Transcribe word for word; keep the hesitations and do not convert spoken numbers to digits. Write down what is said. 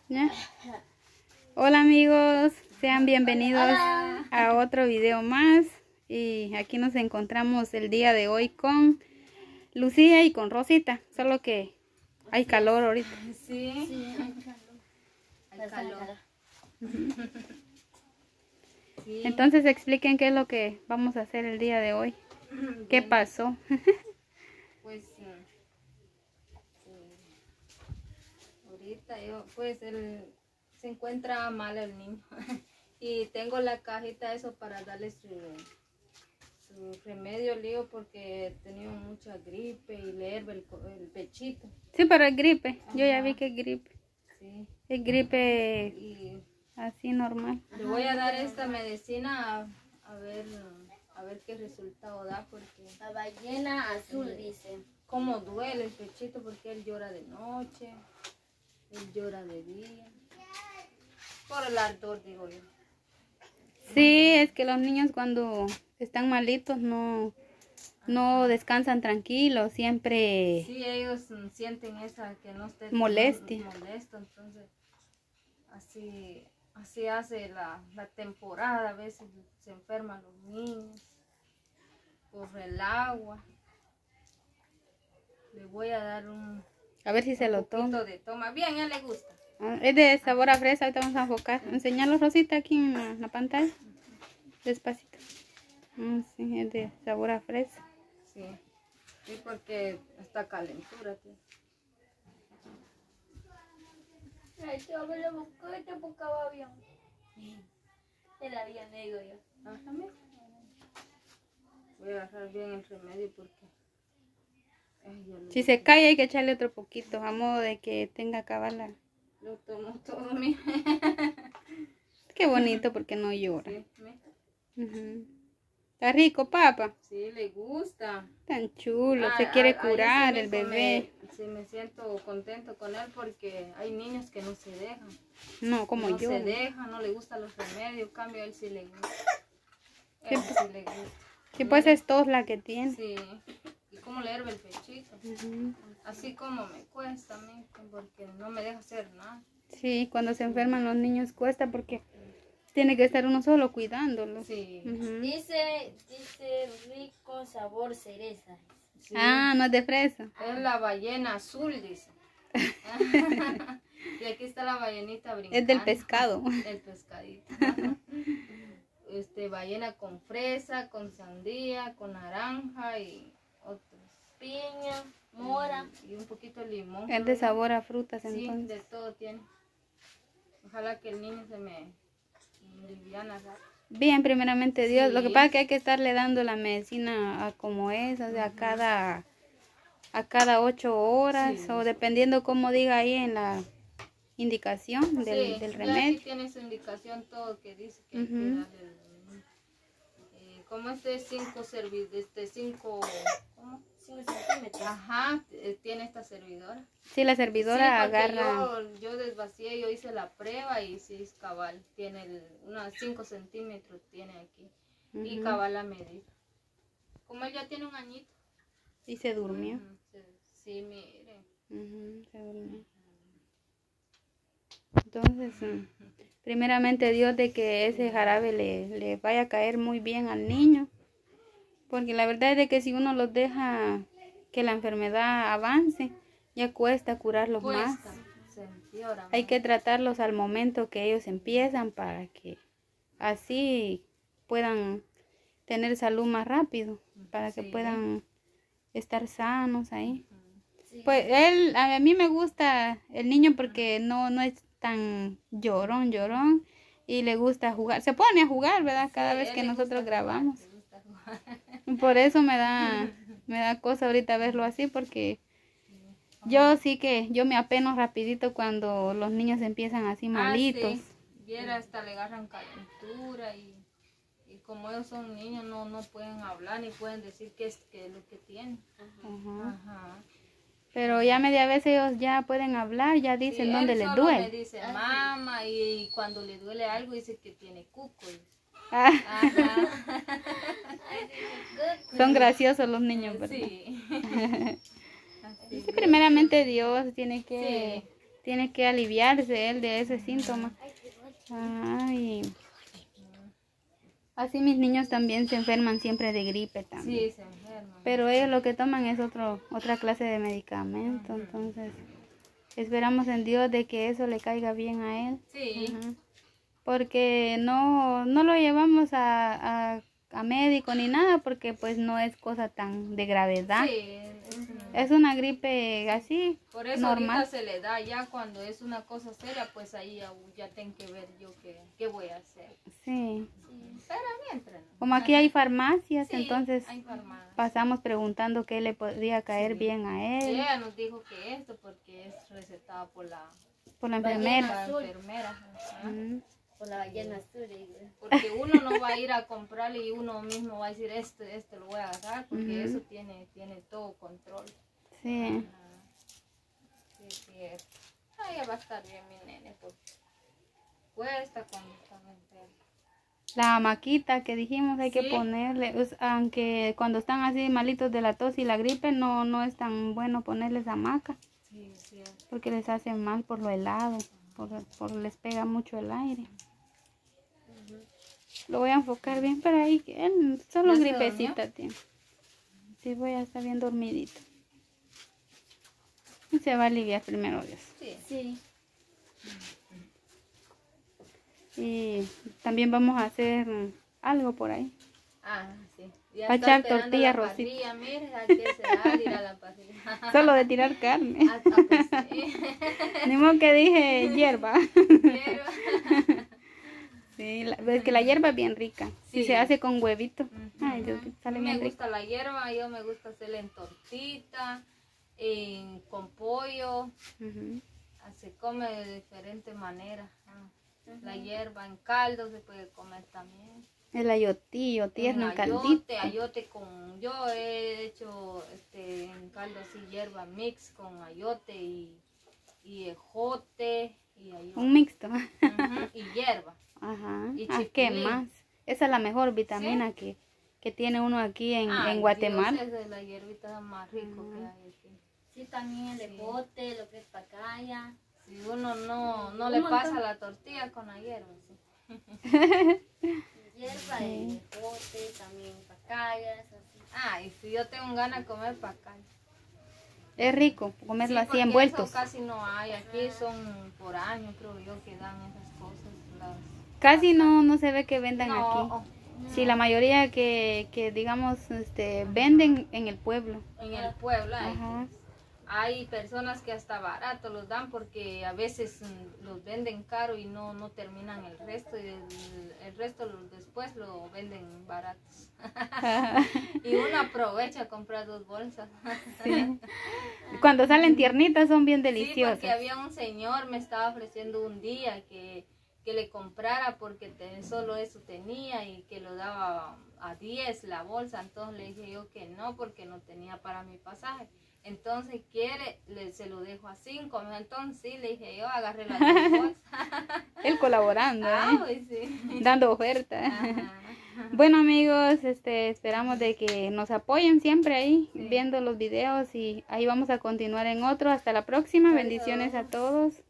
¿Ya? Hola amigos, sean bienvenidos Hola. a otro video más. Y aquí nos encontramos el día de hoy con Lucía y con Rosita. Solo que hay calor ahorita. Sí, sí, hay calor. Hay calor. Sí. Entonces expliquen qué es lo que vamos a hacer el día de hoy. ¿Qué Bien. pasó? Pues eh, sí. Ahorita yo, pues él se encuentra mal el niño y tengo la cajita eso para darle su, su remedio lío porque tenía mucha gripe y le herve el, co- el pechito. Sí, pero es gripe. Yo ya Ajá. vi que es gripe. Sí. Es gripe Y así normal. le voy a dar esta medicina a, a ver a ver qué resultado da porque La ballena azul dice. cómo duele el pechito porque él llora de noche, él llora de día, por el ardor digo yo. Sí, es que los niños cuando están malitos no, no descansan tranquilos, siempre... Sí, ellos mm, sienten esa que no esté Molestia. no- molesto, entonces así así hace la, la temporada, a veces se enferman los niños por el agua. Le voy a dar un, A ver si se lo un poquito toma. de toma. Bien, a él le gusta. Ah, es de sabor a fresa, ahorita vamos a enfocar. Enseñarlo, Rosita, aquí en la, la pantalla. Despacito. Ah, sí, es de sabor a fresa. Sí, sí, porque está calentura. Tío. Ay, te abre la boca y te buscaba bien. Te la había negro yo. Ajá, mira. Voy a agarrar bien el remedio porque... Ay, yo lo, Si se cae hay que echarle otro poquito, a modo de que tenga cabala. lo tomo todo, mira. Qué bonito porque no llora. Sí, mira. Ujú. Está rico, papá. Sí, le gusta. Tan chulo, se Ah, quiere ah, ahí curar sí el me- bebé. me- sí, me siento contento con él porque hay niños que no se dejan. No, como no yo. se dejan, no le gustan los remedios, en cambio a él sí le gusta. Sí, Él sí le gusta. Sí, pues es tos la que tiene. Sí, y cómo le herve el pechito. Ujú. Así como me cuesta a mí, porque no me deja hacer nada. Sí, cuando se enferman los niños cuesta porque tiene que estar uno solo cuidándolos. Sí. Ujú. Dice, dice rico sabor cereza. Sí. Ah, no es de fresa. Es la ballena azul, dice. Y aquí está la ballenita brincando. Es del pescado. El pescadito. Este, ballena con fresa, con sandía, con naranja y otros. Piña, mora. Y un poquito de limón. Es de sabor a frutas Sí, entonces. de todo tiene. Ojalá que el niño se me liviana rápido. Bien, primeramente Dios. Sí. Lo que pasa es que hay que estarle dando la medicina a como es, o sea, a cada, a cada ocho horas, Sí. o dependiendo como diga ahí en la indicación del, Sí, del ya remedio. aquí tiene su indicación todo que dice que hay que Ujú. darle el- eh, como este cinco servi este cinco ¿cómo? cinco centímetros. Ajá, eh, tiene esta servidora. Sí, la Sí, servidora porque agarra. yo, yo desvacié, yo hice la prueba y sí es cabal, tiene el, unos cinco centímetros tiene aquí y Ujú. cabal la medida. Como él ya tiene un añito. Y se durmió. Ujú, sí, sí, mire. Ujú, se durmió. Entonces, mm, primeramente Dios de que ese jarabe le, le vaya a caer muy bien al niño. Porque la verdad es de que si uno los deja que la enfermedad avance, ya cuesta curarlos más. Cuesta, se empeora Hay más. que tratarlos al momento que ellos empiezan para que así puedan tener salud más rápido, para que Sí. puedan estar sanos ahí. Sí. Pues él, a mí me gusta el niño porque no, no es tan llorón, llorón, y le gusta jugar. Se pone a jugar, ¿verdad? Cada Sí, vez él que le nosotros gusta jugar, grabamos. le gusta jugar. Por eso me da, me da cosa ahorita verlo así, porque yo sí que, yo me apeno rapidito cuando los niños empiezan así malitos. Ah, sí. Viera, hasta le agarran calentura y, y como ellos son niños no, no pueden hablar ni pueden decir qué es, qué es lo que tienen. Ajá. Ajá. Pero ya media vez ellos ya pueden hablar, ya dicen Sí, dónde él les solo duele. me dice mamá y cuando le duele algo dice que tiene cuco. Ah, Ajá. son graciosos los niños, ¿verdad? Sí. Así Sí, primeramente Dios tiene que, Sí. tiene que aliviarse él de ese síntoma. Ay. Así mis niños también se enferman siempre de gripe también. Sí, se enferman. Pero ellos lo que toman es otro, otra clase de medicamento, uh-huh. Entonces esperamos en Dios de que eso le caiga bien a él. Sí. Uh-huh. Porque no, no lo llevamos a, a, a médico ni nada, porque pues no es cosa tan de gravedad. Sí. Es una gripe así, por eso normal. Ahorita se le da, ya cuando es una cosa seria, pues ahí ya, ya tengo que ver yo qué, qué voy a hacer. Sí. Sí. Pero mientras. Como aquí hay farmacias, sí, entonces hay farmacias. Pasamos preguntando qué le podría caer sí. bien a él. Ella nos dijo que esto porque es recetada por la, por la enfermera. Por la enfermera. Uh-huh. Por la ballena azul. Porque uno no va a ir a comprarle y uno mismo va a decir, esto, esto lo voy a agarrar, porque uh-huh. eso tiene, tiene todo control. Sí. Uh-huh. Sí, sí. Ah, ya va a estar bien mi nene, porque cuesta cuando está enfermo. La hamaquita que dijimos hay sí. que ponerle, aunque cuando están así malitos de la tos y la gripe, no, no es tan bueno ponerles hamaca. Sí, sí. Porque les hace mal por lo helado, uh-huh. por, por les pega mucho el aire. Lo voy a enfocar bien para ahí, que él solo gripecita tiene. Sí, voy a estar bien dormidito. Y se va a aliviar primero Dios. Sí. Sí. Y también vamos a hacer algo por ahí. Ah, sí. Para echar tortilla rosita. Mire, ¿a qué se va a tirar la parrilla? Solo de tirar carne. Ah, ah, pues sí. Ni modo que dije hierba. Hierba. Sí, la, es que la hierba es bien rica. Sí. Si se hace con huevito. Uh-huh. Ay, Dios, sale bien rica. Me gusta la hierba, yo me gusta hacerla en tortita, en, con pollo. Uh-huh. Se come de diferentes maneras. Uh-huh. La hierba en caldo se puede comer también. El ayotillo tierno, en caldito. Ayote, ayote con, yo he hecho este en caldo así hierba mix con ayote y, y ejote y ayote. Un mixto. Uh-huh. Y hierba. Ajá. Y ah, ¿qué más? Esa es la mejor vitamina, ¿sí? que, que tiene uno aquí en, Ay, en Guatemala. Dios, esa es la hierbita más rico uh-huh. que hay aquí. Sí, también el ejote, sí. Lo que es pacaya. Si uno no, no le montón. pasa la tortilla con la hierba, sí. Hierba, sí. Ejote, también pacayas, así. Ah, y si yo tengo ganas de comer pacaya. Es rico comerlo sí, así envueltos. Eso casi no hay, aquí son por año creo yo que dan esas cosas. Las casi no, no se ve que vendan no, aquí. Oh, no. Sí, la mayoría que, que digamos este, venden en el pueblo. En el pueblo hay. Ajá. Hay personas que hasta barato los dan porque a veces los venden caro y no, no terminan el resto y el, el resto lo, después lo venden baratos. Y uno aprovecha a comprar dos bolsas. Sí. Cuando salen tiernitas son bien deliciosas. Sí, porque había un señor me estaba ofreciendo un día que, que le comprara porque te, solo eso tenía y que lo daba a diez la bolsa. Entonces le dije yo que no porque no tenía para mi pasaje. Entonces quiere, le, se lo dejo a cinco. Entonces sí, le dije yo, agarré las dos bolsas. Él colaborando, ah, ¿eh? Pues sí. Dando oferta. Bueno amigos, este, esperamos de que nos apoyen siempre ahí, sí. viendo los videos y ahí vamos a continuar en otro. Hasta la próxima. Adiós. Bendiciones a todos.